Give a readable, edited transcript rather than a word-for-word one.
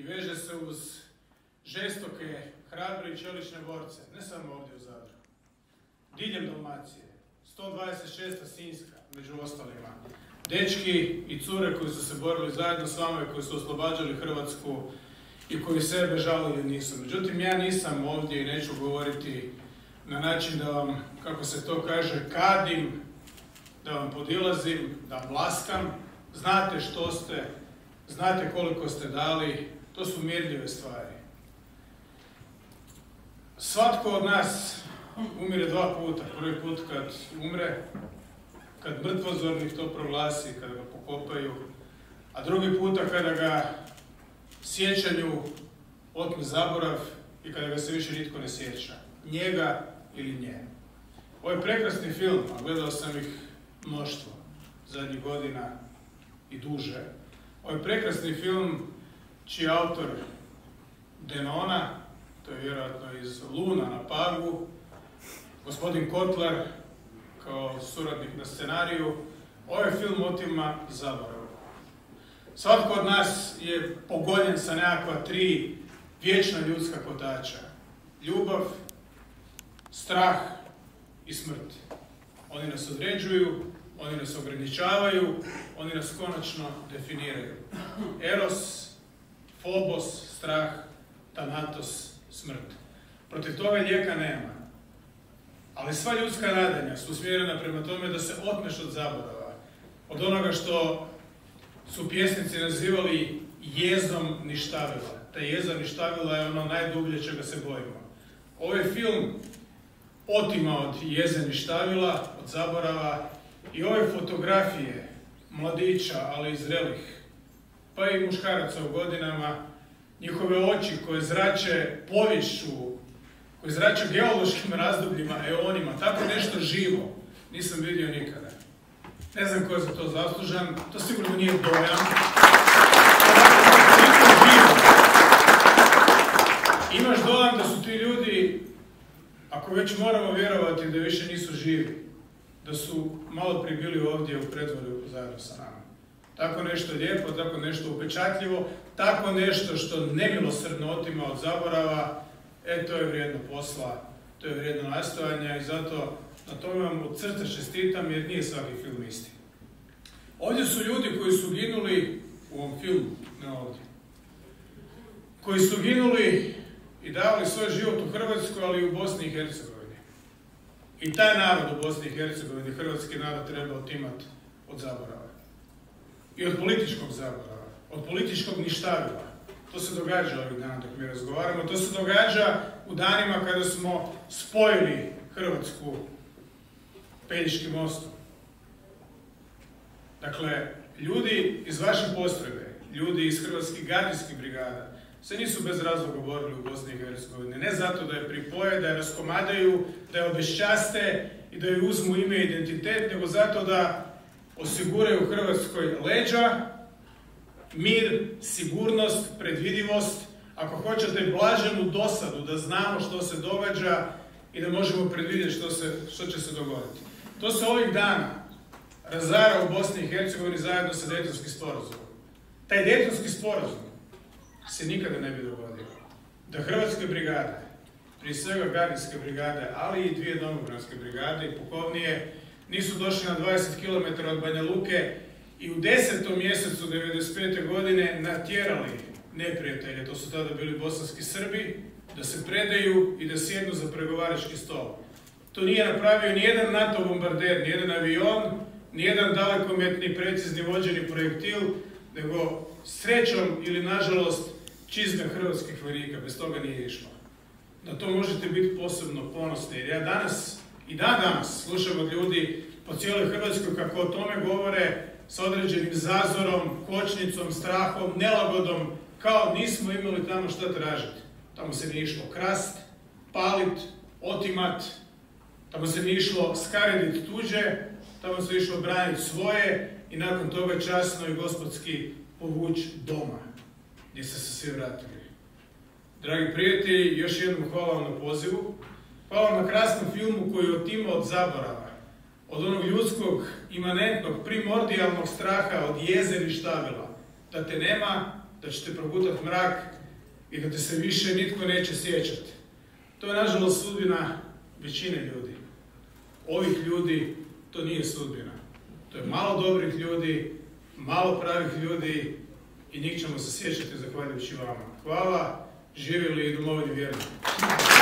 i veže se uz žestoke, hrabre i čelične borce, ne samo ovdje u Zadru. Diljem Dalmacije, 126. Sinjska, među ostalima. Dečki i cure koji su se borili zajedno s vama i koji su oslobađali Hrvatsku i koji sebe žalili nisu. Međutim, ja nisam ovdje i neću govoriti na način da vam, kako se to kaže, kadim, da vam podilazim, da vam laskam. Znate što ste, znate koliko ste dali, to su mirljive stvari. Svatko od nas umire dva puta. Prvi put kad umre, kad mrtvozornik to proglasi, kada ga pokopaju, a drugi puta kada ga sjećanju otme zaborav i kada ga se više nitko ne sjeća. Njega ili nje. Ovo je prekrasni film, a gledao sam ih mnoštvo zadnjih godina i duže. Ovo je prekrasni film čiji je autor Denona, to je vjerojatno iz Luna na Pagu, gospodin Kotlar kao suradnik na scenariju. Ovaj film otima zaborav. Svatko od nas je pogonjen sa nekakva tri vječna ljudska kotača. Ljubav, strah i smrt. Oni nas određuju, oni nas ograničavaju, oni nas konačno definiraju. Eros, Phobos, strah, Thanatos, smrt. Protiv toga lijeka nema. Ali sva ljudska nadanja su usmjerena prema tome da se otmeš od zaborava. Od onoga što su pjesnici nazivali jezom ništavila. Ta jeza ništavila je ono najdublje čega se bojimo. Ovaj film otima od jeze ništavila, od zaborava, i ove fotografije mladića, ali i zrelih, pa i muškaraca u godinama, njihove oči koje zrače poviješću, koje zrače geološkim razdobljima, eonima, tako nešto živo nisam vidio nikada. Ne znam ko je za to zaslužan, to sigurno nije dojam. Imaš dojam da su ti ljudi, ako već moramo vjerovati da više nisu živi, da su malo prije bili ovdje u predvorju zajedno sa nama. Tako nešto lijepo, tako nešto upečatljivo, tako nešto što nemilosrdno otima od zaborava, to je vrijedno posla, to je vrijedno nastojanja i zato na tome vam od srca čestitam jer nije svaki film isti. Ovdje su ljudi koji su ginuli u ovom filmu, ne ovdje, koji su ginuli i davali svoj život u Hrvatskoj, ali i u Bosni i Hercegovini. I taj narod u Bosni i Hercegovini, hrvatski narod, treba otimati od zaborava. I od političkog zaborava, od političkog ništavila. To se događa ovih dana dok mi razgovaramo. To se događa u danima kada smo spojili Hrvatsku Pelješkim mostom. Dakle, ljudi iz vaše postrojbe, ljudi iz hrvatskih gardijskih brigada, se nisu bez razloga borili u Bosni i Hercegovini. Ne zato da je pripoje, da je raskomadaju, da je obeščaste i da je uzmu ime i identitet, nego zato da osiguraju Hrvatskoj leđa, mir, sigurnost, predvidivost, ako hoćete blaženu dosadu, da znamo što se događa i da možemo predvidjeti što će se dogoditi. To se ovih dana razara u Bosni i Hercegovini zajedno sa Dejtonskim sporazumom. Taj Dejtonski sporazum se nikada ne bi dogodio. Da hrvatske brigade, prije svega gardijske brigade, ali i dvije domobranske brigade i pukovnije, nisu došli na 20 km od Banja Luke i u 10. mjesecu 1995. godine natjerali neprijatelje, to su tada bili bosanski Srbi, da se predaju i da sjednu za pregovarački stol. To nije napravio nijedan NATO bombarder, nijedan avion, nijedan dalekometni, precizni vođeni projektil, nego srećom ili nažalost čizme hrvatskih vojnika, bez toga nije išlo. Na to možete biti posebno ponosni, jer ja danas i danas slušam od ljudi po cijeloj Hrvatskoj kako o tome govore sa određenim zazorom, kočnicom, strahom, nelagodom, kao nismo imali tamo šta tražiti. Tamo se nije išlo krast, palit, otimat, tamo se nije išlo skaredit tuđe, tamo se išlo braniti svoje i nakon toga časno i gospodski povući doma, gdje ste se svi vratili. Dragi prijatelji, još jednom hvala vam na pozivu. Hvala vam na krasnom filmu koji otima od zaborava, od onog ljudskog, imanentnog, primordijalnog straha, od jeze ništavila. Da te nema, da ćete progutati mrak i da te se više nitko neće sjećati. To je nažalost sudbina većine ljudi. Ovih ljudi to nije sudbina. To je malo dobrih ljudi, malo pravih ljudi i njih ćemo se sjećati zahvaljujući vama. Hvala, živjeli i domovini vjerni.